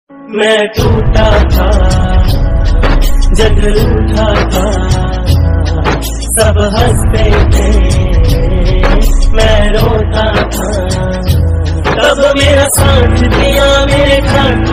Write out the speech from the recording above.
मैं टूटा था जग रूठा था, सब हंसते थे मैं रोता था। तब मेरा साथ दिया मेरे घर